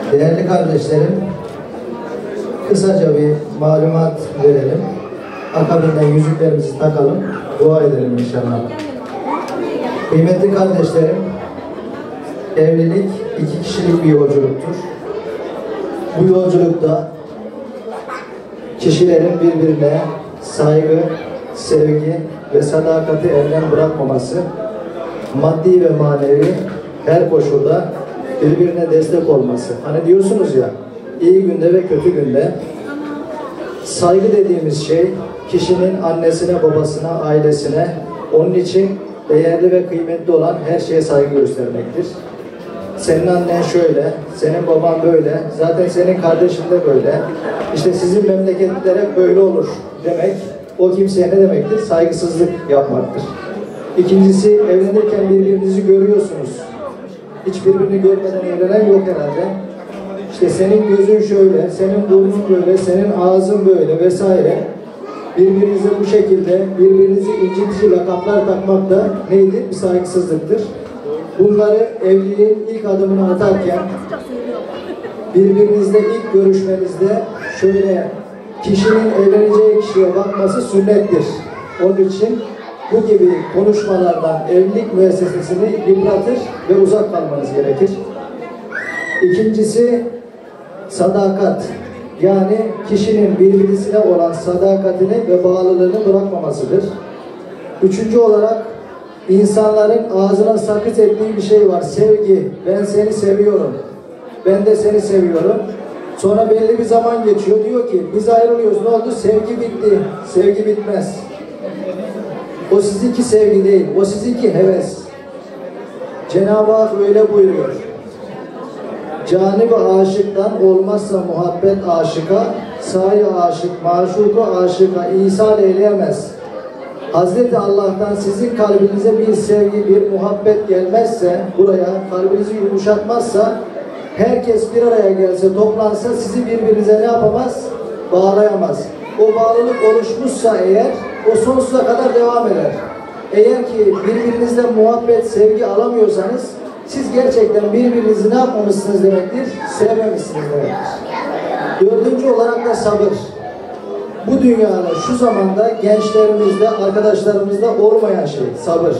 Değerli kardeşlerim, kısaca bir malumat verelim. Akabinden yüzüklerimizi takalım, dua edelim inşallah. Kıymetli kardeşlerim, evlilik 2 kişilik bir yolculuktur. Bu yolculukta kişilerin birbirine saygı, sevgi ve sadakati elden bırakmaması, maddi ve manevi her koşulda birbirine destek olması. Hani diyorsunuz ya, iyi günde ve kötü günde saygı dediğimiz şey kişinin annesine, babasına, ailesine, onun için değerli ve kıymetli olan her şeye saygı göstermektir. Senin annen şöyle, senin baban böyle, zaten senin kardeşin de böyle. İşte sizin memleketler hep böyle olur demek, o kimseye ne demektir? Saygısızlık yapmaktır. İkincisi, evlenirken birbirinizi görüyorsunuz. Hiç birbirini görmeden evlenen yok herhalde. İşte senin gözün şöyle, senin burnun böyle, senin ağzın böyle vesaire. Birbirinize bu şekilde, birbirinizi incitici lakaplar takmak da neydir? Bir saygısızlıktır. Bunları evliliğin ilk adımını atarken, birbirinizle ilk görüşmenizde şöyle kişinin evleneceği kişiye bakması sünnettir. Onun için bu gibi konuşmalardan evlilik müessesesini yıpratır ve uzak kalmanız gerekir. İkincisi, sadakat. Yani kişinin birbirine olan sadakatini ve bağlılığını bırakmamasıdır. Üçüncü olarak, insanların ağzına sakız ettiği bir şey var. Sevgi. Ben seni seviyorum. Ben de seni seviyorum. Sonra belli bir zaman geçiyor. Diyor ki biz ayrılıyoruz. Ne oldu? Sevgi bitti. Sevgi bitmez. O sizinki sevgi değil. O sizinki heves. Cenab-ı Hak öyle buyuruyor. Canı-ı aşıktan olmazsa muhabbet aşıka, sahi aşık, maşuku aşıka ihsal eyleyemez. Hazreti Allah'tan sizin kalbinize bir sevgi, bir muhabbet gelmezse, buraya kalbinizi yumuşatmazsa, herkes bir araya gelse, toplansa sizi birbirinize ne yapamaz? Bağlayamaz. O bağlılık oluşmuşsa eğer, o sonsuza kadar devam eder. Eğer ki birbirinizden muhabbet, sevgi alamıyorsanız, siz gerçekten birbirinizi ne yapmamışsınız demektir? Sevmemişsiniz demektir. Dördüncü olarak da sabır. Bu dünyada, şu zamanda gençlerimizde, arkadaşlarımızda olmayan şey, sabır.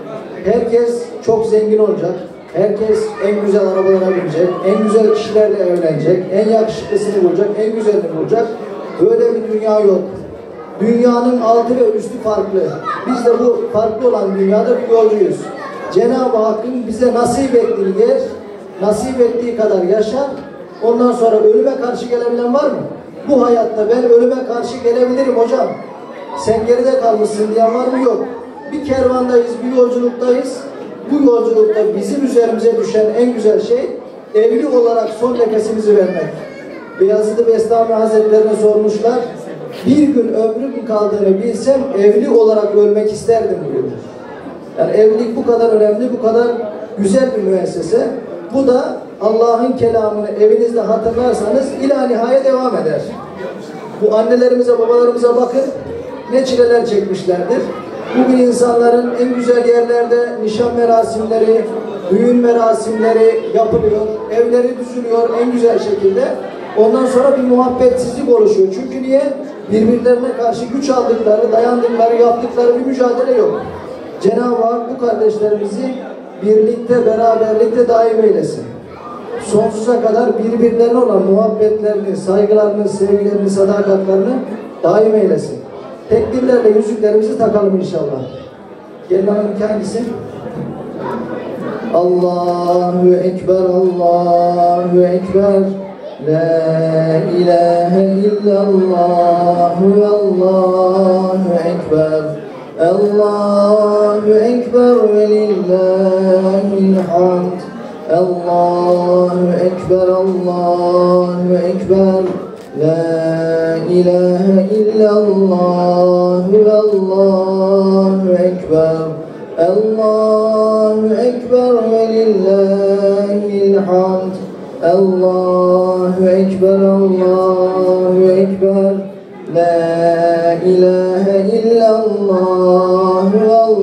Herkes çok zengin olacak, herkes en güzel arabalara binecek, en güzel kişilerle evlenecek, en yakışıklısını bulacak, en güzelini bulacak. Böyle bir dünya yok. Dünyanın altı ve üstü farklı. Biz de bu farklı olan dünyada bir yolcuyuz. Cenab-ı Hakk'ın bize nasip ettiği yer, nasip ettiği kadar yaşar. Ondan sonra ölüme karşı gelebilen var mı? Bu hayatta ben ölüme karşı gelebilirim hocam. Sen geride kalmışsın diyen var mı? Yok. Bir kervandayız, bir yolculuktayız. Bu yolculukta bizim üzerimize düşen en güzel şey evli olarak son nefesimizi vermek. Beyazıt Bestami Hazretlerine sormuşlar. Bir gün ömrüm kaldığını bilsem evli olarak ölmek isterdim diyor. Yani evlilik bu kadar önemli, bu kadar güzel bir müessese. Bu da Allah'ın kelamını evinizde hatırlarsanız ila nihaya devam eder. Bu annelerimize, babalarımıza bakın, ne çileler çekmişlerdir. Bugün insanların en güzel yerlerde nişan merasimleri, düğün merasimleri yapılıyor, evleri düzülüyor en güzel şekilde. Ondan sonra bir muhabbetsizlik oluşuyor. Çünkü niye? Birbirlerine karşı güç aldıkları, dayandıkları, yaptıkları bir mücadele yok. Cenab-ı Hak bu kardeşlerimizi birlikte, beraberlikte daim eylesin. Sonsuza kadar birbirlerine olan muhabbetlerini, saygılarını, sevgilerini, sadakatlerini daim eylesin. Tekbirlerle yüzüklerimizi takalım inşallah. Gelin hanım kendisi. Allahu Ekber, Allahu Ekber. La ilahe illallah, Allahu Ekber. Allahu Ekber ve lillahil hamd. Allahu Ekber, Allahu Ekber. La ilahe illallah, Allahu Ekber. Allahu Ekber ve lillahil hamd. Allahu Ekber, Allahu Ekber. La ilahe illallah,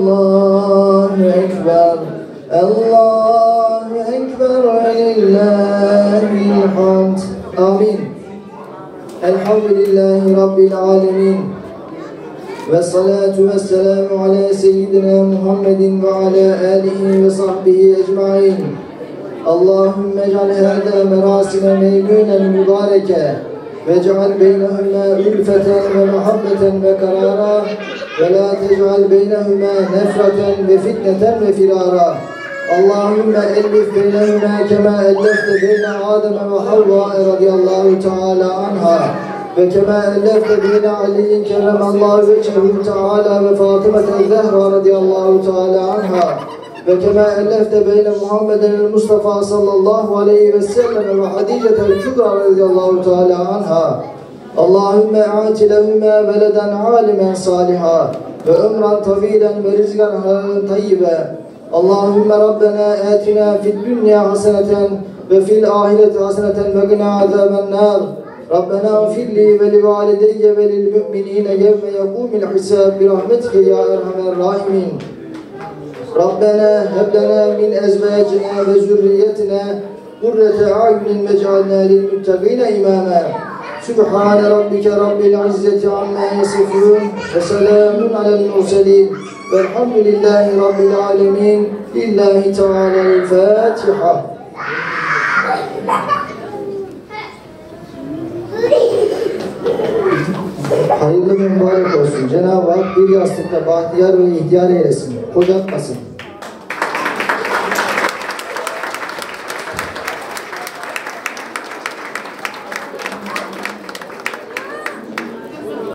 Allahu Ekber. Allahu Ekber ve lillahil الحمد آمين. الحمد لله رب العالمين والصلاة والسلام على سيدنا محمد وعلى آله وصحبه أجمعين. اللهم اجعل هذا مراسم ميمونا مباركة واجعل بينهما ألفة ومحبة وقرارا ولا تجعل بينهما نفرة وفتنة وفرارا. اللهم ألف بينهما كما ألفت بين آدم وحواء رضي الله تعالى عنها وكما ألفت بين علي كرم الله وجهه تعالى وفاطمة الزهراء رضي الله تعالى عنها وكما ألفت بين محمد المصطفى صلى الله عليه وسلم وخديجة الكبرى رضي الله تعالى عنها. اللهم أعط لهما ولدا عالما صالحا وعمرا طويلا ورزقا طيبا. اللهم ربنا آتنا في الدنيا حسنة وفي الآخرة حسنة وقنا عذاب النار. ربنا اغفر لي ولوالدي وللمؤمنين يوم يقوم الحساب برحمتك يا أرحم الراحمين. ربنا هب لنا من أزواجنا وذريتنا قرة أعين واجعلنا للمتقين إماما. سبحان ربك رب العزة عما يصفون وسلام على المرسلين والحمد لله رب العالمين. لله تعالى الفاتحة. Hayırlı ve mübarek olsun. Cenab-ı Hak bir yastıkta bahtiyar ve ihtiyar eylesin. Kocatmasın.